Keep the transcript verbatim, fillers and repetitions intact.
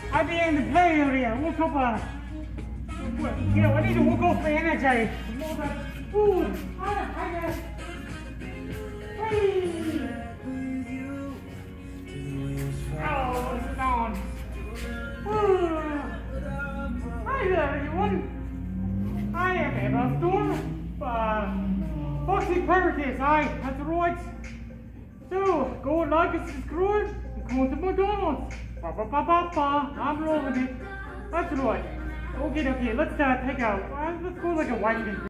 I'll be in the play area. We'll come on. You know, I need to walk off my energy. Ooh, I got Hey! Oh, it's on. Ooh. Hi there, everyone. I am Emma Storm. Uh, Foxy Paradise, aye, that's right. So, go and like and subscribe and come to McDonald's. Ba ba ba ba ba. I'm rolling it. That's right. Okay, okay, let's uh, take out. Uh, let's go like a white